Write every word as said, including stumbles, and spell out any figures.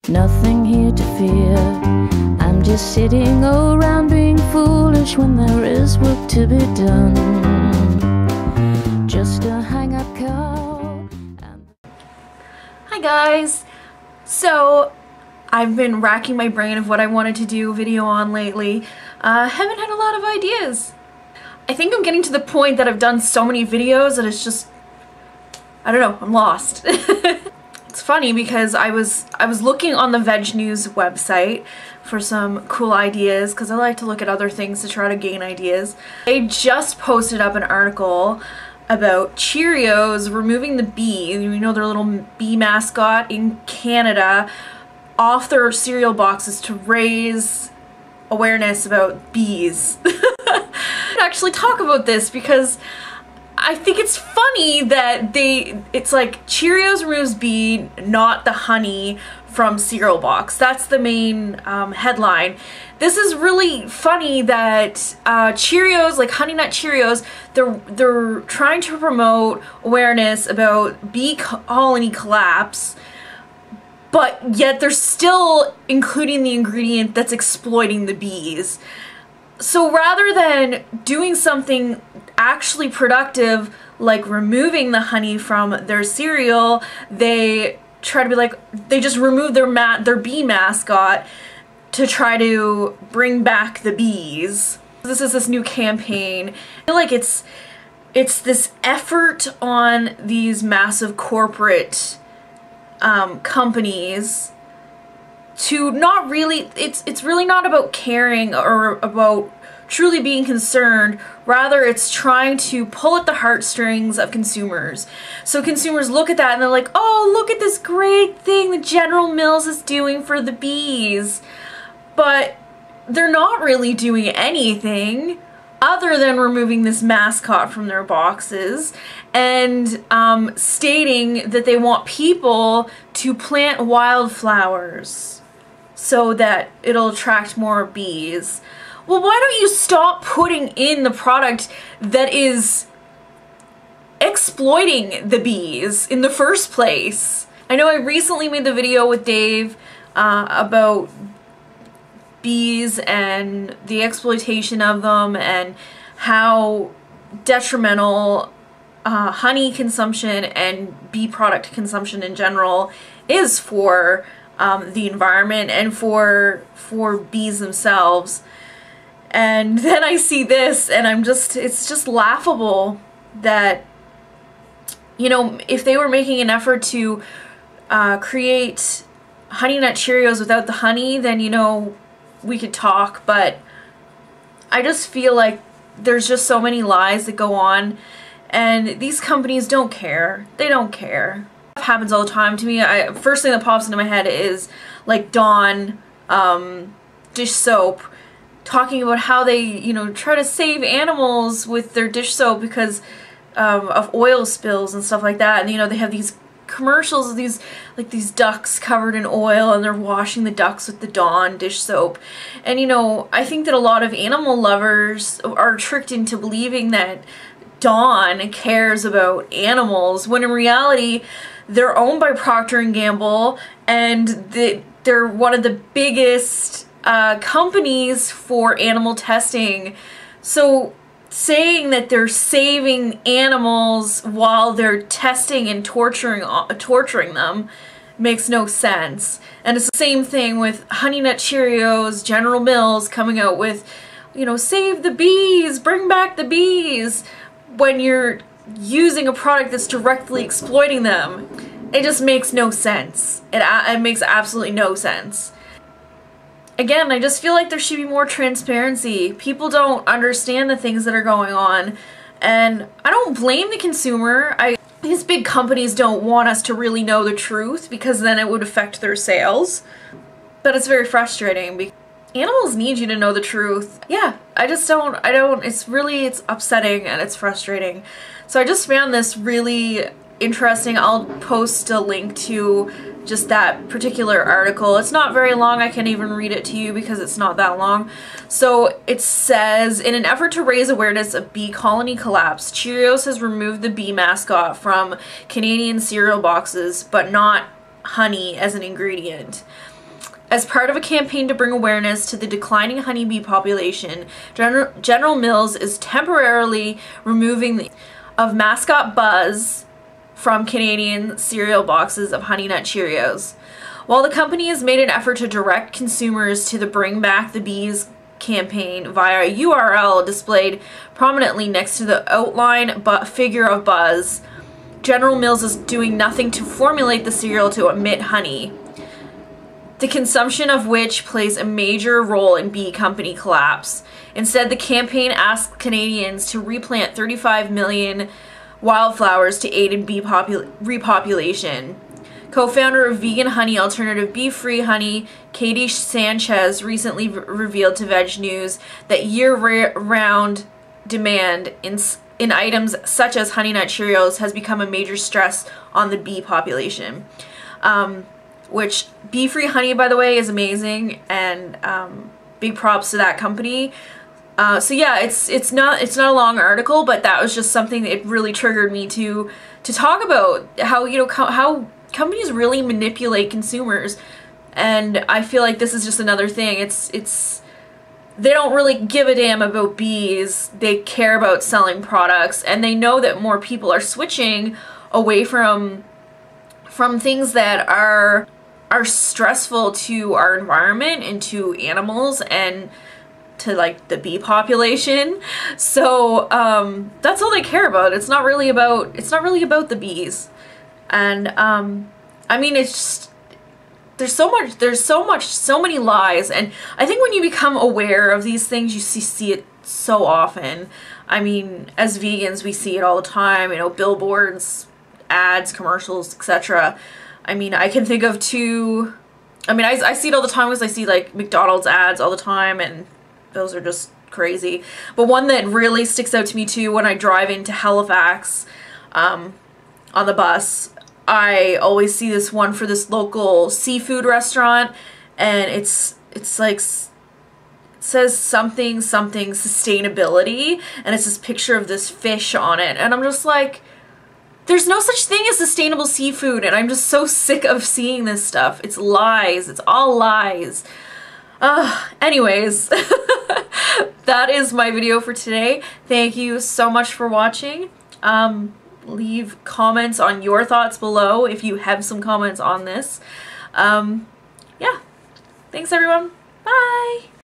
Nothing here to fear. I'm just sitting around being foolish when there is work to be done. Just a hang-up call. And Hi guys! So I've been racking my brain of what I wanted to do a video on lately. I uh, haven't had a lot of ideas. I think I'm getting to the point that I've done so many videos that it's just, I don't know, I'm lost. It's funny because I was I was looking on the Veg News website for some cool ideas because I like to look at other things to try to gain ideas. They just posted up an article about Cheerios removing the bee, you know, their little bee mascot in Canada, off their cereal boxes to raise awareness about bees. I actually talk about this because I think it's funny that they, it's like Cheerios removes bee, not the honey from cereal box. That's the main um, headline. This is really funny that uh, Cheerios, like Honey Nut Cheerios, they're, they're trying to promote awareness about bee colony collapse, but yet they're still including the ingredient that's exploiting the bees. So rather than doing something actually productive, like removing the honey from their cereal, they try to be like, they just remove their ma their bee mascot to try to bring back the bees. This is this new campaign. I feel like it's it's this effort on these massive corporate um, companies to not really, it's it's really not about caring or about truly being concerned, rather it's trying to pull at the heartstrings of consumers. So consumers look at that and they're like, oh, look at this great thing that General Mills is doing for the bees. But they're not really doing anything other than removing this mascot from their boxes and um, stating that they want people to plant wildflowers so that it'll attract more bees. Well, why don't you stop putting in the product that is exploiting the bees in the first place? I know I recently made the video with Dave uh, about bees and the exploitation of them and how detrimental uh, honey consumption and bee product consumption in general is for um, the environment and for for bees themselves. And then I see this and I'm just, it's just laughable that, you know, if they were making an effort to uh, create Honey Nut Cheerios without the honey, then, you know, we could talk, but I just feel like there's just so many lies that go on and these companies don't care. They don't care. It happens all the time to me. I, first thing that pops into my head is like Dawn um, dish soap, talking about how they, you know, try to save animals with their dish soap because um, of oil spills and stuff like that. And, you know, they have these commercials of these, like, these ducks covered in oil and they're washing the ducks with the Dawn dish soap. And, you know, I think that a lot of animal lovers are tricked into believing that Dawn cares about animals, when in reality, they're owned by Procter and Gamble and they, they're one of the biggest Uh, companies for animal testing. So saying that they're saving animals while they're testing and torturing uh, torturing them makes no sense. And it's the same thing with Honey Nut Cheerios, General Mills coming out with, you know, save the bees, bring back the bees, when you're using a product that's directly exploiting them. It just makes no sense. It, it makes absolutely no sense. Again, I just feel like there should be more transparency. People don't understand the things that are going on, and I don't blame the consumer. I, these big companies don't want us to really know the truth because then it would affect their sales, but it's very frustrating because animals need you to know the truth. Yeah, I just don't, I don't, it's really, it's upsetting and it's frustrating. So I just found this really interesting. I'll post a link to just that particular article. It's not very long. I can't even read it to you because it's not that long. So it says, in an effort to raise awareness of bee colony collapse, Cheerios has removed the bee mascot from Canadian cereal boxes, but not honey as an ingredient. As part of a campaign to bring awareness to the declining honeybee population, General, General Mills is temporarily removing the of mascot Buzz from Canadian cereal boxes of Honey Nut Cheerios. While the company has made an effort to direct consumers to the Bring Back the Bees campaign via a U R L displayed prominently next to the outline but figure of Buzz, General Mills is doing nothing to formulate the cereal to emit honey, the consumption of which plays a major role in bee company collapse. Instead, the campaign asks Canadians to replant thirty-five million wildflowers to aid in bee repopulation. Co-founder of vegan honey alternative Bee Free Honey, Katie Sanchez, recently revealed to Veg News that year-round demand in, in items such as Honey Nut Cheerios has become a major stress on the bee population. Um, which, Bee Free Honey, by the way, is amazing, and um, big props to that company. Uh, so yeah, it's it's not it's not a long article, but that was just something that really triggered me to to talk about how, you know, co how companies really manipulate consumers, and I feel like this is just another thing. It's it's they don't really give a damn about bees. They care about selling products, and they know that more people are switching away from from things that are are stressful to our environment and to animals and to like the bee population. So um, that's all they care about. It's not really about it's not really about the bees. And um, I mean, it's just, there's so much, there's so much, so many lies. And I think when you become aware of these things, you see, see it so often. I mean, as vegans, we see it all the time, you know, billboards, ads, commercials, et cetera. I mean, I can think of two, I mean, I, I see it all the time because I see like McDonald's ads all the time, and those are just crazy. But one that really sticks out to me too, when I drive into Halifax um, on the bus, I always see this one for this local seafood restaurant, and it's it's like it says something something sustainability, and it's this picture of this fish on it, and I'm just like, there's no such thing as sustainable seafood, and I'm just so sick of seeing this stuff. It's lies. It's all lies. Uh, anyways, that is my video for today. Thank you so much for watching. Um, leave comments on your thoughts below if you have some comments on this. Um, yeah. Thanks, everyone. Bye.